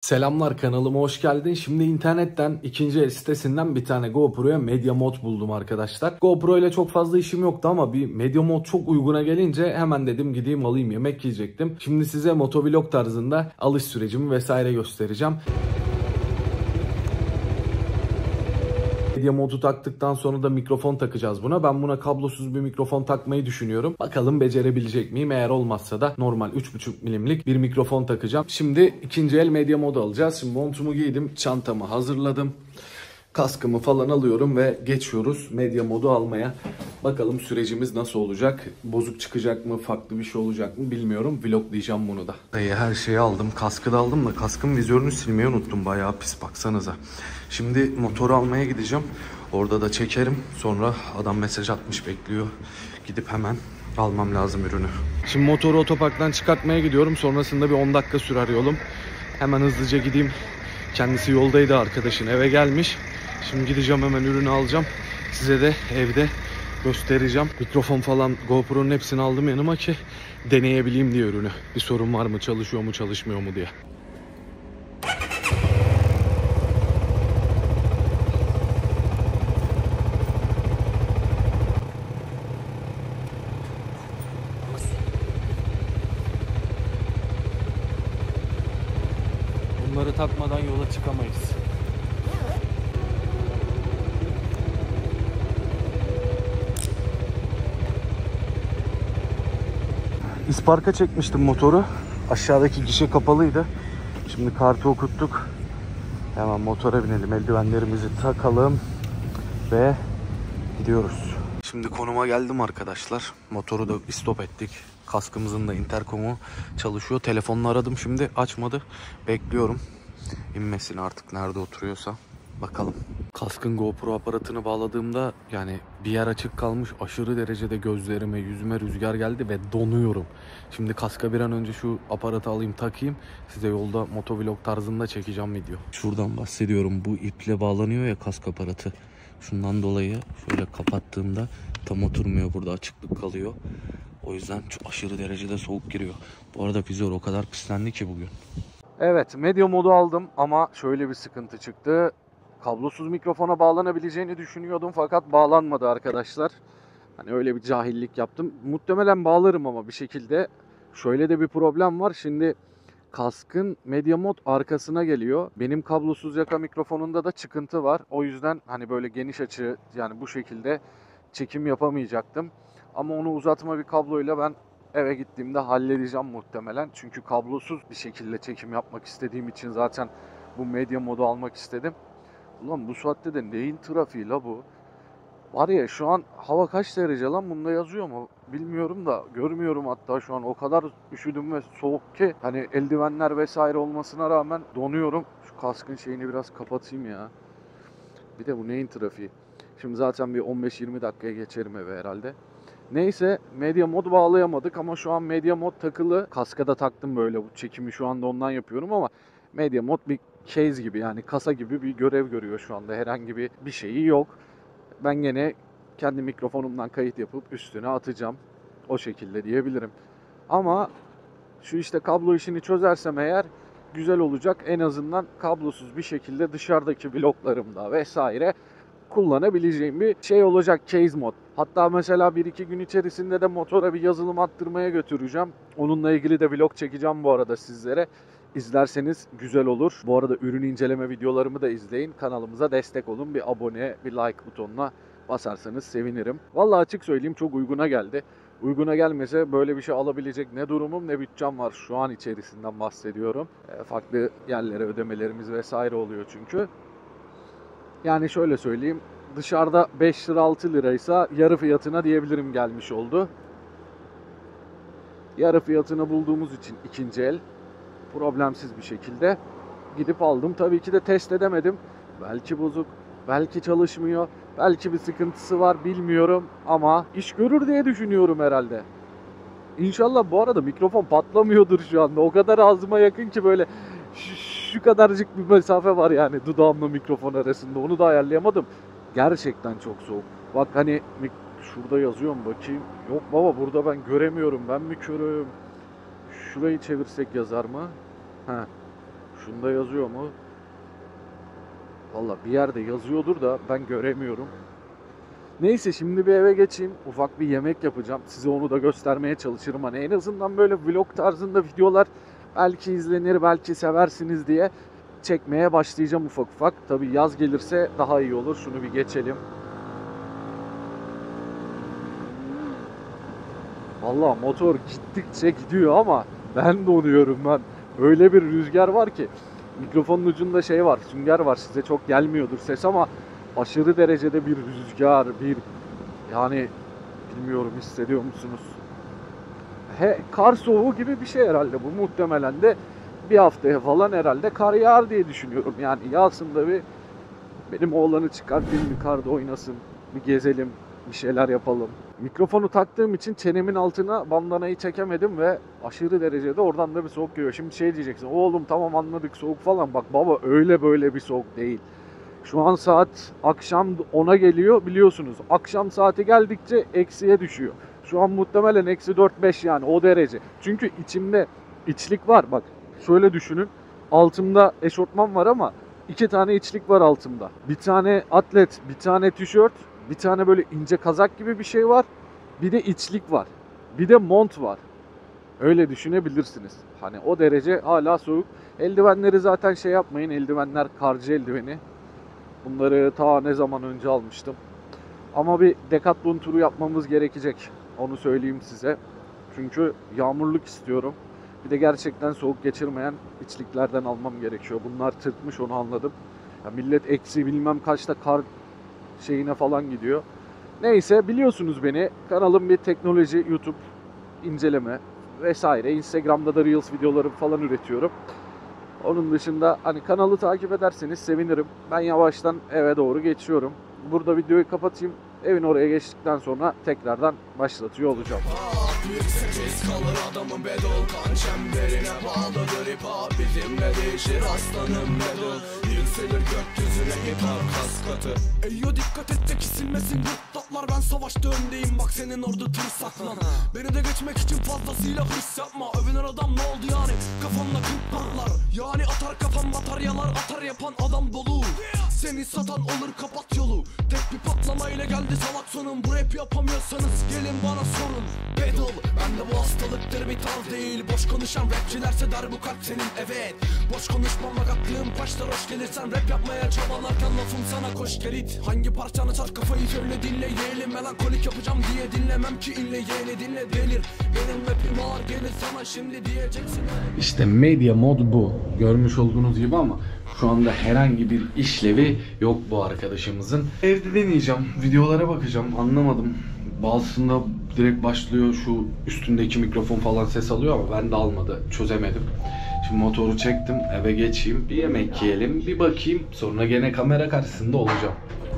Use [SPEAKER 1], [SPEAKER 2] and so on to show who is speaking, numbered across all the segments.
[SPEAKER 1] Selamlar, kanalıma hoş geldin. Şimdi internetten ikinci el sitesinden bir tane GoPro'ya Media Mod buldum arkadaşlar. GoPro ile çok fazla işim yoktu ama bir Media Mod çok uyguna gelince hemen dedim gideyim alayım, yemek yiyecektim. Şimdi size motovlog tarzında alış sürecimi vesaire göstereceğim. Media Mod'u taktıktan sonra da mikrofon takacağız buna. Ben buna kablosuz bir mikrofon takmayı düşünüyorum. Bakalım becerebilecek miyim? Eğer olmazsa da normal 3,5 milimlik bir mikrofon takacağım. Şimdi ikinci el Media Mod'u alacağız. Şimdi montumu giydim, çantamı hazırladım. Kaskımı falan alıyorum ve geçiyoruz Media Mod'u almaya. Bakalım sürecimiz nasıl olacak? Bozuk çıkacak mı? Farklı bir şey olacak mı? Bilmiyorum. Vloglayacağım bunu da. Her şeyi aldım. Kaskı da aldım da kaskın vizörünü silmeyi unuttum. Bayağı pis, baksanıza. Şimdi motoru almaya gideceğim. Orada da çekerim. Sonra adam mesaj atmış, bekliyor. Gidip hemen almam lazım ürünü. Şimdi motoru otoparktan çıkartmaya gidiyorum. Sonrasında bir 10 dakika sürer yolum. Hemen hızlıca gideyim. Kendisi yoldaydı, arkadaşın eve gelmiş. Şimdi gideceğim, hemen ürünü alacağım. Size de evde göstereceğim. Mikrofon falan, GoPro'nun hepsini aldım yanıma ki deneyebileyim diye ürünü. Bir sorun var mı, çalışıyor mu, çalışmıyor mu diye. Bunları takmadan yola çıkamayız. İsparka çekmiştim motoru. Aşağıdaki gişe kapalıydı. Şimdi kartı okuttuk. Hemen motora binelim. Eldivenlerimizi takalım. Ve gidiyoruz. Şimdi konuma geldim arkadaşlar. Motoru da stop ettik. Kaskımızın da interkomu çalışıyor. Telefonla aradım, şimdi açmadı. Bekliyorum inmesini artık, nerede oturuyorsa. Bakalım. Kaskın GoPro aparatını bağladığımda yani bir yer açık kalmış. Aşırı derecede gözlerime, yüzüme rüzgar geldi ve donuyorum. Şimdi kaska bir an önce şu aparatı alayım, takayım. Size yolda motovlog tarzında çekeceğim video. Şuradan bahsediyorum. Bu iple bağlanıyor ya kask aparatı. Şundan dolayı şöyle kapattığımda tam oturmuyor. Burada açıklık kalıyor. O yüzden çok aşırı derecede soğuk giriyor. Bu arada vizör o kadar pislendi ki bugün. Evet, Media Mod'u aldım ama şöyle bir sıkıntı çıktı. Kablosuz mikrofona bağlanabileceğini düşünüyordum fakat bağlanmadı arkadaşlar. Hani öyle bir cahillik yaptım. Muhtemelen bağlarım ama bir şekilde. Şöyle de bir problem var. Şimdi kaskın Media Mod arkasına geliyor. Benim kablosuz yaka mikrofonunda da çıkıntı var. O yüzden hani böyle geniş açı, yani bu şekilde çekim yapamayacaktım. Ama onu uzatma bir kabloyla ben eve gittiğimde halledeceğim muhtemelen. Çünkü kablosuz bir şekilde çekim yapmak istediğim için zaten bu Media Mod'u almak istedim. Ulan bu saatte de neyin trafiği la bu? Var ya, şu an hava kaç derece lan, bunda yazıyor mu bilmiyorum da görmüyorum, hatta şu an o kadar üşüdüm ve soğuk ki hani eldivenler vesaire olmasına rağmen donuyorum. Şu kaskın şeyini biraz kapatayım ya. Bir de bu neyin trafiği? Şimdi zaten bir 15-20 dakikaya geçerim eve herhalde. Neyse, Media Mod bağlayamadık ama şu an Media Mod takılı. Kaska da taktım, böyle bu çekimi şu anda ondan yapıyorum ama Media Mod bir case gibi, yani kasa gibi bir görev görüyor şu anda. Herhangi bir şeyi yok. Ben gene kendi mikrofonumdan kayıt yapıp üstüne atacağım. O şekilde diyebilirim. Ama şu işte kablo işini çözersem eğer güzel olacak. En azından kablosuz bir şekilde dışarıdaki vloglarımda vesaire kullanabileceğim bir şey olacak, case mod. Hatta mesela 1-2 gün içerisinde de motora bir yazılım attırmaya götüreceğim. Onunla ilgili de vlog çekeceğim bu arada sizlere. İzlerseniz güzel olur. Bu arada ürün inceleme videolarımı da izleyin. Kanalımıza destek olun. Bir abone, bir like butonuna basarsanız sevinirim. Vallahi açık söyleyeyim, çok uyguna geldi. Uyguna gelmese böyle bir şey alabilecek ne durumum ne bütçem var. Şu an içerisinden bahsediyorum. Farklı yerlere ödemelerimiz vesaire oluyor çünkü. Yani şöyle söyleyeyim, dışarıda 5 lira 6 liraysa yarı fiyatına diyebilirim gelmiş oldu. Yarı fiyatına bulduğumuz için ikinci el problemsiz bir şekilde gidip aldım. Tabii ki de test edemedim. Belki bozuk, belki çalışmıyor, belki bir sıkıntısı var, bilmiyorum ama iş görür diye düşünüyorum herhalde. İnşallah. Bu arada mikrofon patlamıyordur şu anda. O kadar ağzıma yakın ki böyle şu kadarcık bir mesafe var yani dudağımla mikrofon arasında. Onu da ayarlayamadım. Gerçekten çok soğuk. Bak hani şurada yazıyor mu bakayım. Yok baba, burada ben göremiyorum. Ben mi körüm? Şurayı çevirsek yazar mı? He. Şunda yazıyor mu? Valla bir yerde yazıyordur da ben göremiyorum. Neyse şimdi bir eve geçeyim. Ufak bir yemek yapacağım. Size onu da göstermeye çalışırım. Hani en azından böyle vlog tarzında videolar belki izlenir, belki seversiniz diye çekmeye başlayacağım ufak ufak. Tabii yaz gelirse daha iyi olur. Şunu bir geçelim. Valla motor gittikçe gidiyor ama ben donuyorum ben. Öyle bir rüzgar var ki. Mikrofonun ucunda şey var, sünger var. Size çok gelmiyordur ses ama aşırı derecede bir rüzgar, yani bilmiyorum, hissediyor musunuz? Kar soğuğu gibi bir şey herhalde bu. Muhtemelen de bir haftaya falan herhalde kar yağar diye düşünüyorum. Yani yağsın da benim oğlanı çıkartayım, bir karda oynasın, bir gezelim, bir şeyler yapalım. Mikrofonu taktığım için çenemin altına bandanayı çekemedim ve aşırı derecede oradan da bir soğuk geliyor. Şimdi şey diyeceksin, oğlum tamam anladık soğuk falan. Bak baba, öyle böyle bir soğuk değil. Şu an saat akşam 10'a geliyor biliyorsunuz. Akşam saati geldikçe eksiye düşüyor. Şu an muhtemelen eksi 4-5 yani o derece. Çünkü içimde içlik var bak. Şöyle düşünün. Altımda eşortman var ama 2 tane içlik var altımda. Bir tane atlet, bir tane tişört, bir tane böyle ince kazak gibi bir şey var. Bir de içlik var. Bir de mont var. Öyle düşünebilirsiniz. Hani o derece hala soğuk. Eldivenleri zaten şey yapmayın. Eldivenler karcı eldiveni. Bunları ta ne zaman önce almıştım. Ama bir Decathlon turu yapmamız gerekecek. Onu söyleyeyim size. Çünkü yağmurluk istiyorum. Bir de gerçekten soğuk geçirmeyen içliklerden almam gerekiyor. Bunlar tırtmış, onu anladım. Ya millet eksi bilmem kaçta kar şeyine falan gidiyor. Neyse, biliyorsunuz beni. Kanalım bir teknoloji, YouTube inceleme vesaire. Instagram'da da Reels videoları falan üretiyorum. Onun dışında hani kanalı takip ederseniz sevinirim. Ben yavaştan eve doğru geçiyorum. Burada videoyu kapatayım. Evin oraya geçtikten sonra tekrardan başlatıyor olacağım.
[SPEAKER 2] Yüksek kalır adamın bedol, kan çemberine bağlıdır hip hop. Bizimle değişir aslanım medal. Yükselir gökyüzüne hip hop kas katı. Eyyo dikkat et de kesilmesin gırtlaklar. Ben savaşta öndeyim, bak senin orada tır saklan. Beni de geçmek için fazlasıyla hırs yapma. Övünür adam ne oldu yani, kafamda kırk patlar. Yani atar kafam bataryalar, atar yapan adam dolu. Seni satan olur, kapat yolu. Tek bir patlamayla geldi salak sonum. Bu rap yapamıyorsanız gelin bana sorun. Battle, bende bu hastalıktır, bir tarz değil. Boş konuşan rapçilerse der bu kalp senin, evet. Boş konuşmam aklım başlar, hoş gelirsen rap yapmaya çabalarken lafım sana koş gelit. Hangi parçanı çar kafayı şöyle dinle yeğelim. Melankolik yapacağım diye dinlemem ki inle yeğeni dinle delir. Benim rapim ağır gelir sana şimdi diyeceksin.
[SPEAKER 1] İşte Media Mod bu. Görmüş olduğunuz gibi ama şu anda herhangi bir işlevi yok bu arkadaşımızın. Evde deneyeceğim, videolara bakacağım, anlamadım. Bazısında direkt başlıyor, şu üstündeki mikrofon falan ses alıyor ama bende almadı, çözemedim. Şimdi motoru çektim, eve geçeyim, bir yemek yiyelim, bir bakayım, sonra gene kamera karşısında olacağım.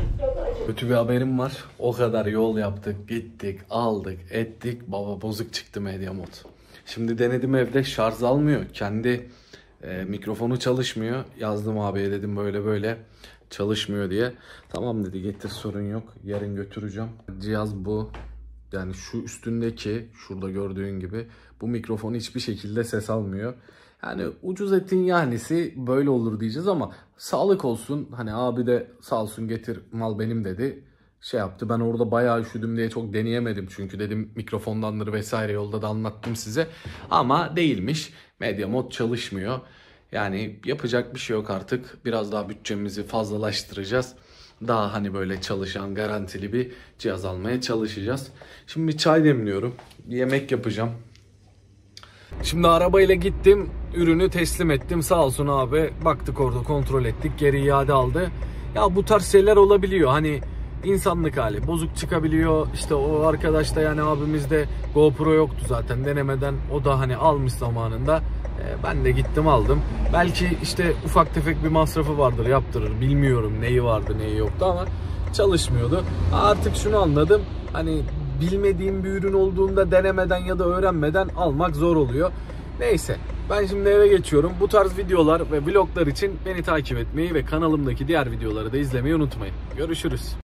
[SPEAKER 1] Kötü bir haberim var. O kadar yol yaptık, gittik, aldık, ettik, baba bozuk çıktı Media Mod. Şimdi denedim, evde şarj almıyor, kendi mikrofonu çalışmıyor. Yazdım abiye, dedim böyle böyle çalışmıyor diye. Tamam dedi, getir, sorun yok, yarın götüreceğim. Cihaz bu. Yani şu üstündeki, şurada gördüğün gibi bu mikrofon hiçbir şekilde ses almıyor. Yani ucuz etin yahnisi böyle olur diyeceğiz ama sağlık olsun. Hani abi de sağ olsun, getir mal benim dedi. Şey yaptı, ben orada bayağı üşüdüm diye çok deneyemedim. Çünkü dedim mikrofondandır vesaire, yolda da anlattım size. Ama değilmiş. Media Mod çalışmıyor. Yani yapacak bir şey yok artık. Biraz daha bütçemizi fazlalaştıracağız. Daha hani böyle çalışan, garantili bir cihaz almaya çalışacağız. Şimdi bir çay demliyorum. Bir yemek yapacağım. Şimdi arabayla gittim. Ürünü teslim ettim. Sağ olsun abi. Baktık orada, kontrol ettik. Geri iade aldı. Ya bu tarz şeyler olabiliyor. Hani insanlık hali. Bozuk çıkabiliyor. İşte o arkadaş da, yani abimizde GoPro yoktu zaten. Denemeden o da hani almış zamanında. Ben de gittim aldım. Belki işte ufak tefek bir masrafı vardır, yaptırır. Bilmiyorum neyi vardı neyi yoktu ama çalışmıyordu. Artık şunu anladım. Hani bilmediğim bir ürün olduğunda denemeden ya da öğrenmeden almak zor oluyor. Neyse, ben şimdi eve geçiyorum. Bu tarz videolar ve vloglar için beni takip etmeyi ve kanalımdaki diğer videoları da izlemeyi unutmayın. Görüşürüz.